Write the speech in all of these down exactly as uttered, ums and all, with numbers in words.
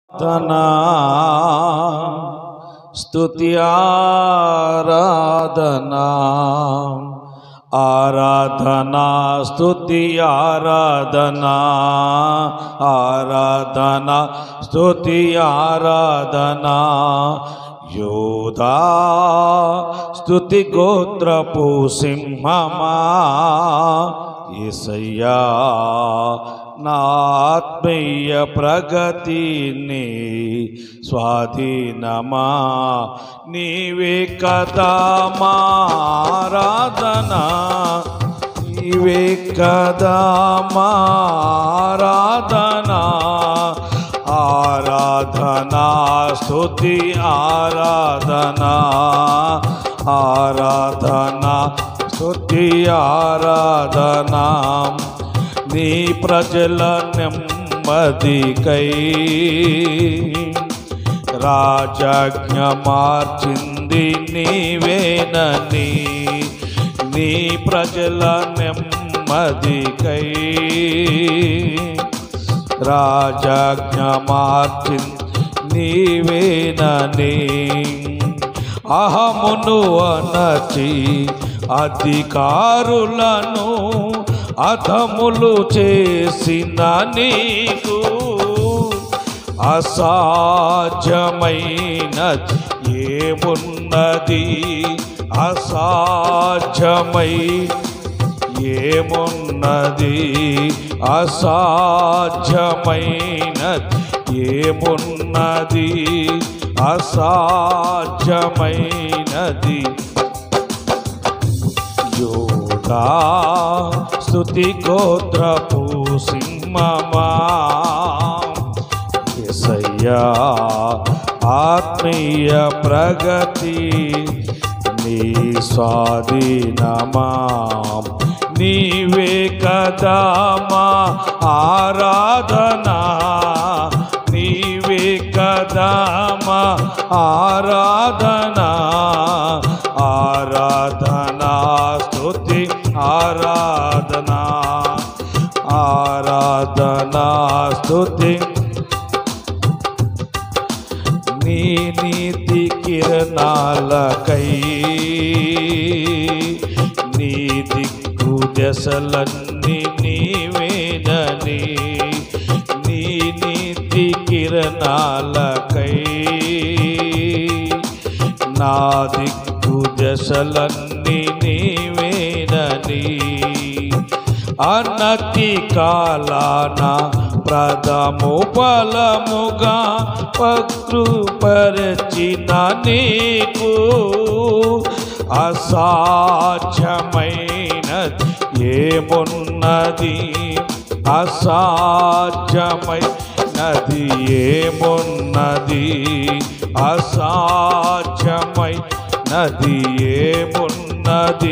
ధనా స్తుతి ఆరాధనా ఆరాధనా స్తుతి ఆరాధనా ఆరాధనా స్తుతి ఆరాధనా యోధా స్తుతి గోత్రపు సింహమా యేసయ్యా నా ఆత్మీయ ప్రగతిని స్వాధీనమా నీవే కదా మా ఆరాధనా నీవే కదా మా ఆరాధనా ఆరాధనా స్తుతి ఆరాధనా ఆరాధనా స్తుతి ఆరాధనా నీ ప్రజల నెమ్మదికై రాజాజ్ఞ మార్చింది నీవేనని నీ ప్రజల నెమ్మదికై రాజాజ్ఞ మార్చింది నీవేనని అహమును అనచి అధికారులను అధములు చేసిన నీకు అసాధ్యమైన ఏమున్నది అసాధ్యమై ఏమున్నది అసాధ్యమైన ఏమున్నది అసాధ్యమైనది యోధా స్తుతి గోత్రపు సింహమా యేసయ్యా ఆత్మీయ ప్రగతి నీ స్వాధీనమా నీవే కదా మా ఆరాధనా నీవే కదా మా ఆరాధనా ఆరాధనా స్తుతి ఆరాధనా ఆరాధనా స్తుతి నీ నీతి కిరణాలకై నీ దిక్కు దశలన్నీ నీవేనని నీ నీతి కిరణాలకై నా దిక్కు దశలన్నీ నీవేనని అనతి కాలాన ప్రథము ఫలముగా పక్రుపరచిన నీకు అసాధ్యమైన ఏమున్నది అసాధ్యమైనది ఏమున్నది అసాధ్యమైనది ఏమున్నది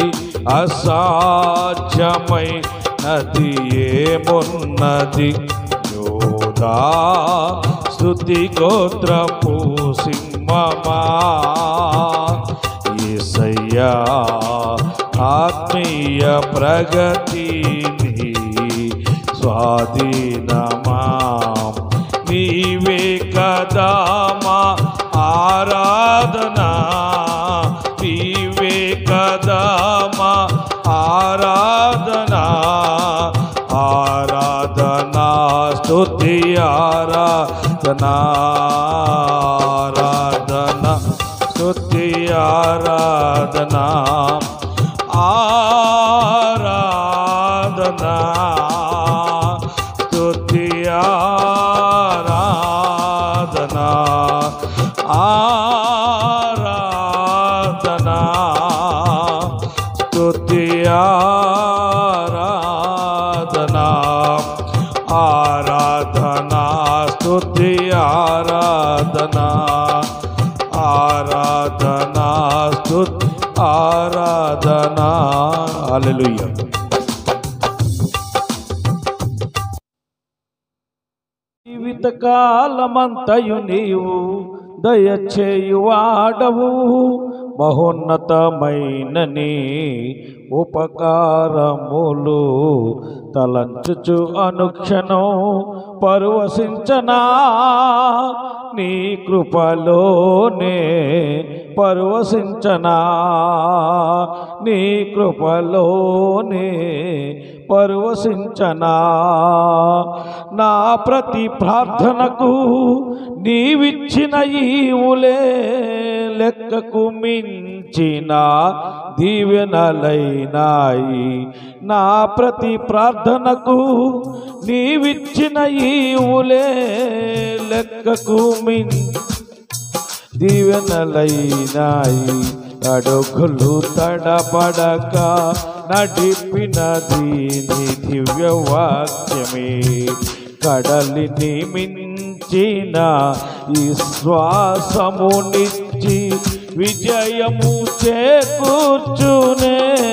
అసాధ్యమైనది ఏమున్నది యోధా స్తుతి గోత్రపు సింహమా యేసయ్యా ఆత్మీయ ప్రగతిని స్వాధీనమా నీవే కదా మా ఆరాధనా నీవే కదా మా ఆరాధనా ఆరాధనా స్తుతి ఆరాధనా ఆరాధనా స్తుతి ఆరాధనా ఆరాధనా స్తుతి ఆరాధనా ఆరాధనా స్తుతి ఆరాధనా ఆరాధనా స్తుతి ఆరాధనా ఆరాధనా స్తుతి ఆరాధనా హల్లెలూయా. జీవితకాలమంతయు నీవు దయచేయువాడవు మహోన్నతమైన నీ ఉపకారములు తలంచుచు అనుక్షణం పరవశించనా నీ కృపలోనే పరవశించనా నీ కృపలోనే పరవశించనా నా ప్రతి ప్రార్థనకు నీవిచ్చిన ఈవులే లెక్కకు మించిన దీవెనలైనాయి నా ప్రతి ప్రార్థనకు నీవిచ్చిన ఈవులే లెక్కకు మించి దీవెనలైనాయి అడుగులు తడబడక నడిపినది నీ దివ్యవాక్యమే కడలిని మించిన ఈ శ్వాసమునిచ్చి విజయము చేకూర్చునే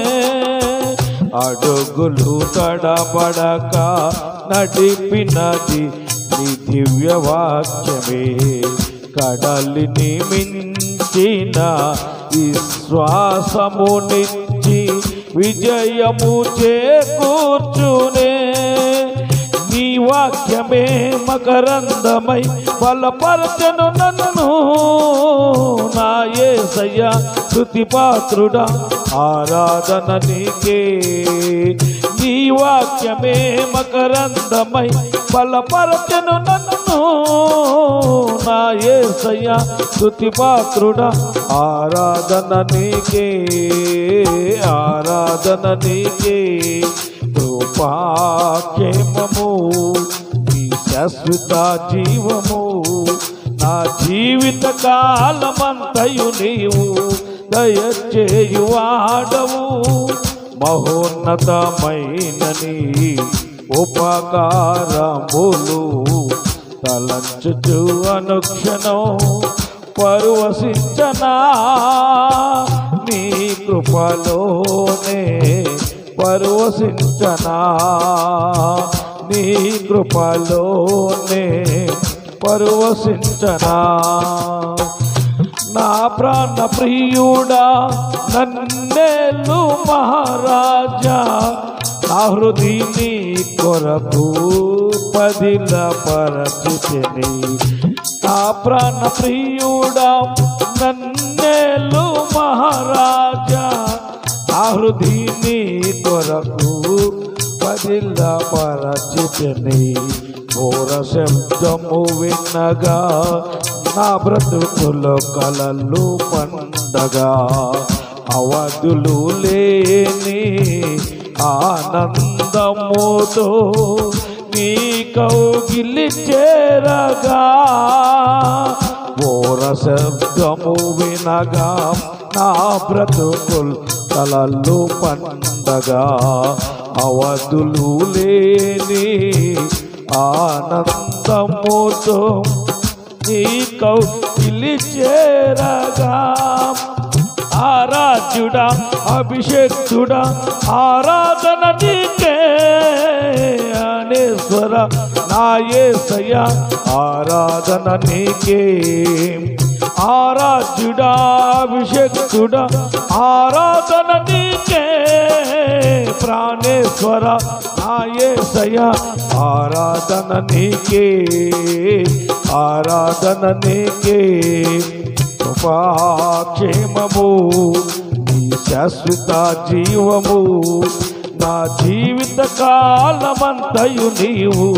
అడుగులు తడబడక నడిపినది నీ దివ్యవాక్యమే కడలిని మించిన ఈ శ్వాసమునిచ్చి విజయము చేకూర్చునే నీ వాక్యమే మకరందమై బలపరచను నన్ను నా యేసయ్యా స్తుతిపాత్రుడా ఆరాధన నీకే నీ వాక్యమే మకరందమై బలపరచను నన్ను నా యేసయ్యా స్తుతిపాత్రుడా ఆరాధన నీకే ఆరాధన నీకే కృపాక్షేమము నీ శాశ్వత జీవము నా జీవిత కాలమంతయు నీవు దయచేయువాడవు మహోన్నతమైన నీ ఉపకారములు తలంచుచు అనుక్షణం పరవశించనా నీ కృపలోనే పరవశించనా నీ కృపలోనే పరవశించనా నా ప్రాణ ప్రియుడా నన్నేలు మహారాజా నా హృదయని కొరకు పదిల పరచితిని నా ప్రాణ ప్రియుడా నన్నేలు మహారాజా నా హృదయని కొరకు పదిల పరచితిని ఘోర శబ్దము విన్నగా నా బ్రతుకులో కలలు పండగా అవధులు లేని ఆనందముతో నీ కౌగిలి చేరగా ఘోర శబ్దము వినగా నా బ్రతుకులు కలలు పండగా అవధులు లేని ఆనందముతో నీ కౌగిలి చేరగా ఆరాధ్యుడా అభిషేక్తుడా ఆరాధన నీకే అనేశ్వర నా యేసయ్యా ఆరాధన నీకే ఆరాధ్యుడా అభిషేక్తుడా ఆరాధన నీకే ప్రాణేశ్వర నా యేసయ్యా ఆరాధన నీకే ఆరాధన నీకే కృపాక్షేమము నీ శాశ్వత జీవము నా జీవిత కాలమంతయు నీవు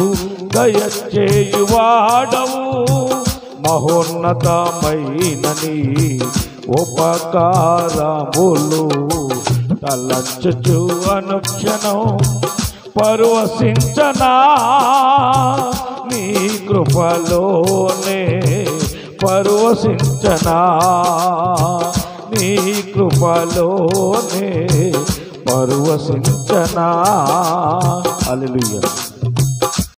దయచేయువాడవు మహోన్నతమైన నీ ఉపకారములు తలంచుచు అనుక్షణం పరవశించనా నీ కృపలోనే పరవశించనా నీ కృపలోనే పరవశించనా హల్లెలూయా.